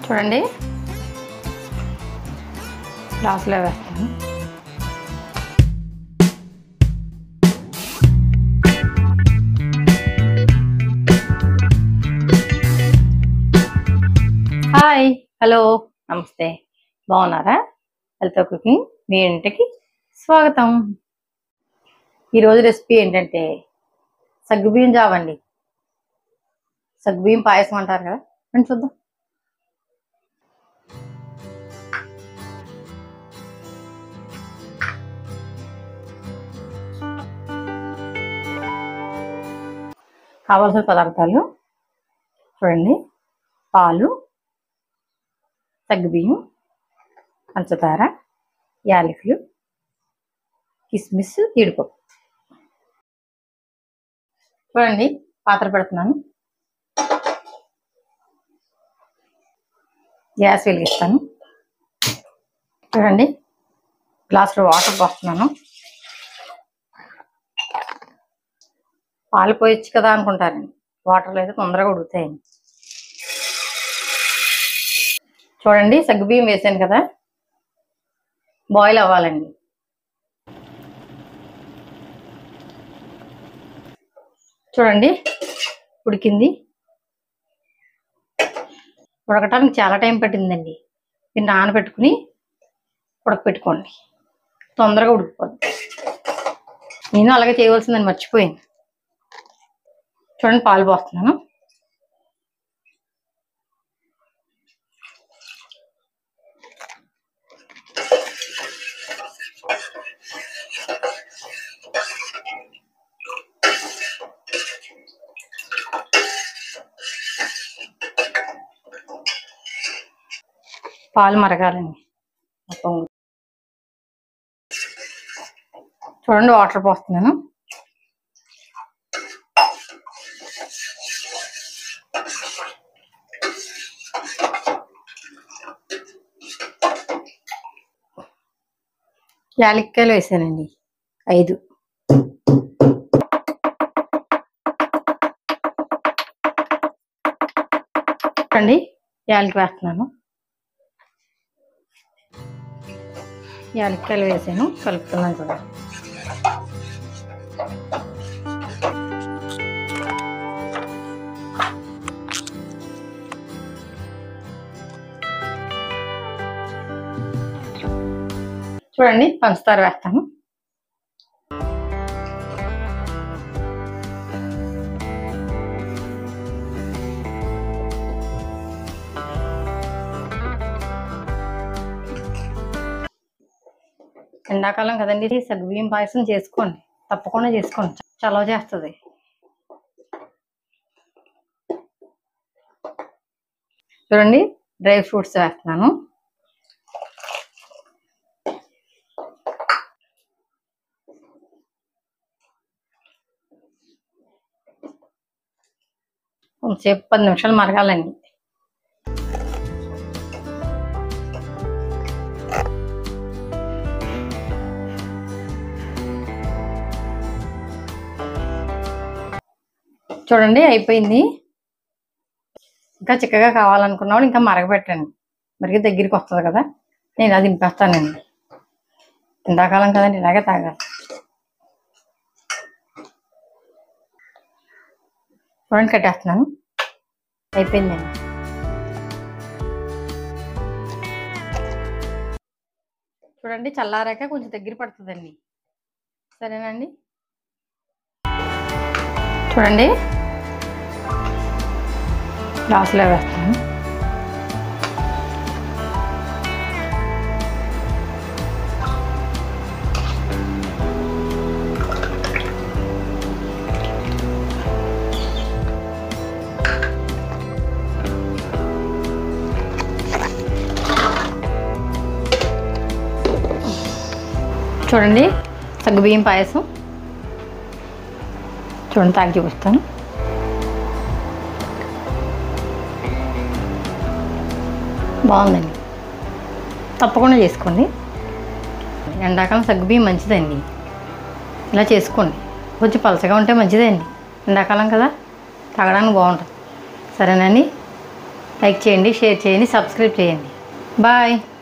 చూడండి గ్లాసులో వేస్తాను. హాయ్, హలో, నమస్తే. బాగున్నారా? హెల్త్ కుకింగ్ మీ ఇంటికి స్వాగతం. ఈరోజు రెసిపీ ఏంటంటే సగ్గుబియ్యం జావ అండి. సగ్గుబియ్యం పాయసం అంటారు కదా, అని చూద్దాం. కావాల్సిన పదార్థాలు చూడండి: పాలు, సగ్గుబియ్యం, పంచదార, యాలకులు, కిస్మిస్, జీడిపప్పు. చూడండి, పాత్ర పెడుతున్నాను, గ్యాస్ వెలిగిస్తాను. చూడండి, గ్లాసులో వాటర్ పోస్తున్నాను. పాలు పోయొచ్చు కదా అనుకుంటారండి, వాటర్లో అయితే తొందరగా ఉడుకుతాయండి. చూడండి, సగ్గుబియ్యం వేసాను కదా, బాయిల్ అవ్వాలండి. చూడండి, ఉడికింది. ఉడకటానికి చాలా టైం పట్టిందండి. మీరు నానబెట్టుకుని ఉడకపెట్టుకోండి, తొందరగా ఉడికిపోద్ది. నేను అలాగే చేయవలసిందని మర్చిపోయాను. చూడండి, పాలు పోస్తున్నాను. పాలు మరగాలండి మొత్తం. చూడండి, వాటర్ పోస్తున్నాను. యాలక్కాయలు వేసానండి 5. చూడండి, యాలకి వేస్తున్నాను. యాలక్కాయలు వేసాను, కలుపుతున్నాను కూడా. చూడండి, పంచదార వేస్తాను. ఎండాకాలం కదండి, ఇది సగ్గుబియ్యం పాయసం చేసుకోండి, తప్పకుండా చేసుకోండి, చలవ చేస్తుంది. చూడండి, డ్రై ఫ్రూట్స్ వేస్తున్నాను. కొంచెంసేపు 10 నిమిషాలు మరగాలండి. చూడండి, అయిపోయింది. ఇంకా చిక్కగా కావాలనుకున్న వాళ్ళు ఇంకా మరగబెట్టండి, మరిగి దగ్గరికి వస్తుంది కదా. నేను అది దింపేస్తానండి, ఎండాకాలం కదండి, ఇలాగే తాగాలి. చూడండి, కట్టేస్తున్నాను. అయిపోయిందండి. చూడండి, చల్లారాక కొంచెం దగ్గర పడుతుందండి. సరేనండి. చూడండి, గ్లాసులో వేస్తాను. చూడండి, సగ్గుబియ్యం పాయసం. చూడండి, తాగి చూపిస్తాను. బాగుందండి, తప్పకుండా చేసుకోండి. ఎండాకాలం సగ్గుబియ్యం మంచిదండి, ఇలా చేసుకోండి. కొంచెం పలచగా ఉంటే మంచిదండి, ఎండాకాలం కదా, తాగడానికి బాగుంటుంది. సరేనండి, లైక్ చేయండి, షేర్ చేయండి, సబ్స్క్రైబ్ చేయండి. బాయ్.